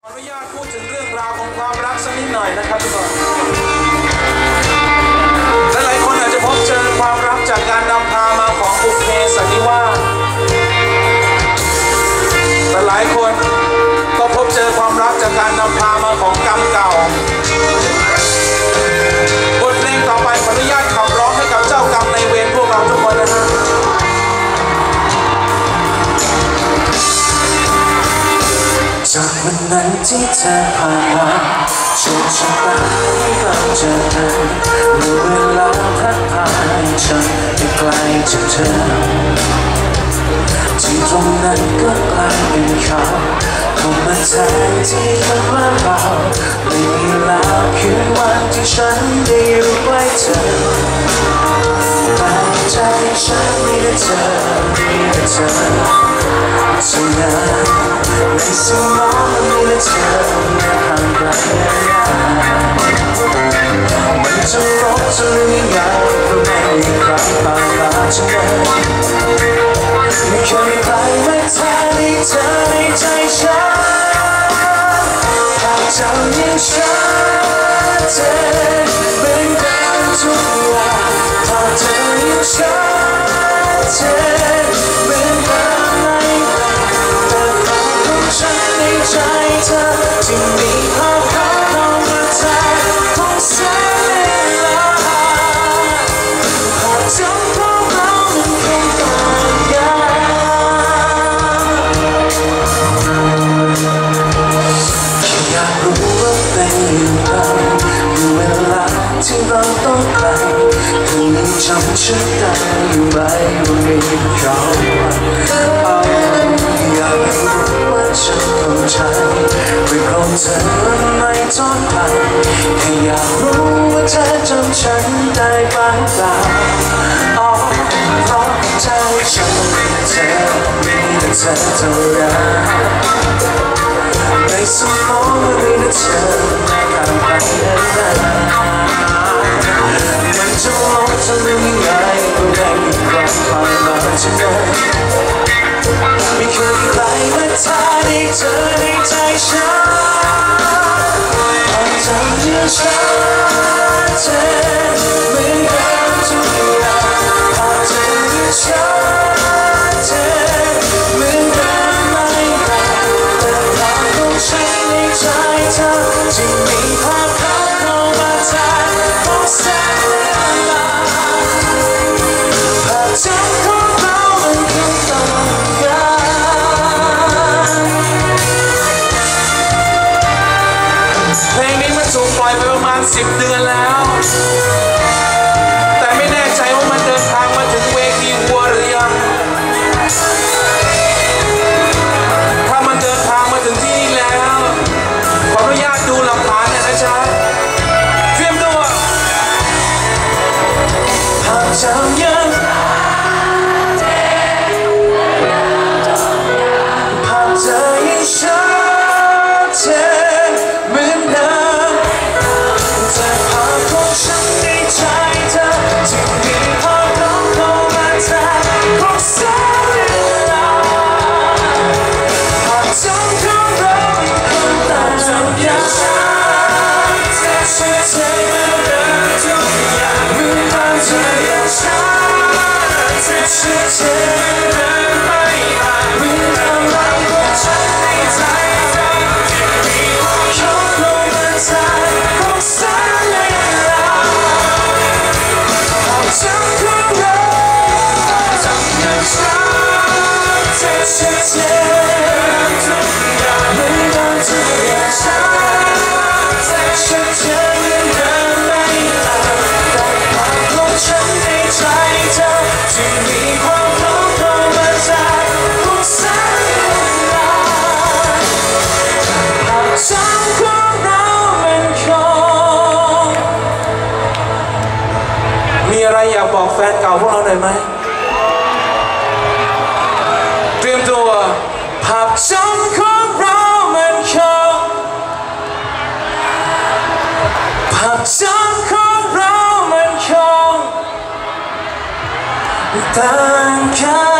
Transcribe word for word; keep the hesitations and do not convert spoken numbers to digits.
อนุญาตพูดถึงเรื่องราวของความรักสักนิดหน่อยนะครับทุกคนหลายคนอาจจะพบเจอความรักจากการนำพามาของบุพเพสันนิวาสแต่หลายคนก็พบเจอความรักจากการนำพามาของกรรมเก่าบทเพลงต่อไปขออนุญาตขับร้องให้กับเจ้ากรรมในเวรพวกเราทุกคนนะฮะจากวันนั้นที่เธอผ่านมาโชคชะตาให้เราเจอเธอเมื่อเวลาพัดพาฉันไปไกลจากเธอที่ตรงนั้นก็กลายเป็นเขาเข้ามาแทนที่คำว่าเราไม่มีแล้วคืนวันที่ฉันได้อยู่ใกล้เธอแต่ใจฉันมีแต่เธอมีแต่เธอเท่านั้นในสมองมันมีแต่เธอไม่ห่างไกลมันจะร้องจะเรื่องยาวเพราะไม่มีใครผ่านมาฉันเลยไม่เคยมีใครมาแทนให้เธอในใจฉันภาพจำยังชัดเจนเหมือนกันทุกอย่างภาพเธอยังชัดเจนเหมือนกันในแต่ภาพของฉันในใจเธอที่มีภาพเขาเข้ามาแทนของแสงเวลาภาพจำของเรามันคงต่างกันอยากรู้ว่าเป็นอย่างไรอยู่เวลาที่เราต้องไกลคืนนี้จำฉันได้อยู่ไหมว่ามีเขาเอาอยากรู้ว่าฉันเข้าใจเรื่องของเธอไม่ทอดไปแค่อยากรู้ว่าเธอจำฉันได้บ้างเปล่าอ๋อเพราะใจฉันมีเธอมีแต่เธอเท่านั้นในสมองมันมีแต่เธอไม่ห่างไปไหนมันจะลงจะลืมยังไงก็ได้มีใครผ่านมาฉันเลยไม่เคยมีใครมาแทนให้เธอในใจฉันความจำยังชัดเจนเหมือนกันทุกอย่างภาพเธอยังชัดเจนเหมือนกันไม่ต่างแต่ภาพของฉันในใจเธอที่มีภาพเขาเข้ามาแทนของแสงเวลาภาพจำของเรามันคงต่างเพลงนี้มันถูกปล่อยไปประมาณสิบเดือนแล้วแต่ไม่แน่ใจว่ามันเดินทางมาถึงเวทีวัวหรือยังถ้ามันเดินทางมาถึงที่นี่แล้วขออนุญาตดูหลักฐานหน่อยนะจ๊ะเตรียมตัวภาพจำยังภาพเธอยังชัดเจนเหมือนเดิมแต่ภาพของฉันในใจเธอที่มีภาพเขาเข้ามาแทนของแสงเวลาภาพจำของเรายังคงต่างจำยังชัดเจนชัดเจนเหมือนเดิมทุกอย่างเหมือนภาพเธอยังชัดเจนชัดเจนเหมือนไม่ห่างเหมือนพลังของฉันในใจเธอที่มีภาพเขาเข้ามาแทนของแสงเวลาภาพจำของเราจำยังชัดเจนชัดเจนทุกอย่างเหมือนกันทุกอย่างชัดเจนชัดเจนเหมือนกันไม่ต่างแต่ภาพของฉันในใจเธอที่มีภาพเขาเข้ามาแทนของแสงเวลาภาพจำของเรามันคงมีอะไรอยากบอกแฟนเก่าพวกเราหน่อยไหมเตรียมตัวภาพจำของเรามันคงภาพจำของเรามันคงต่างกัน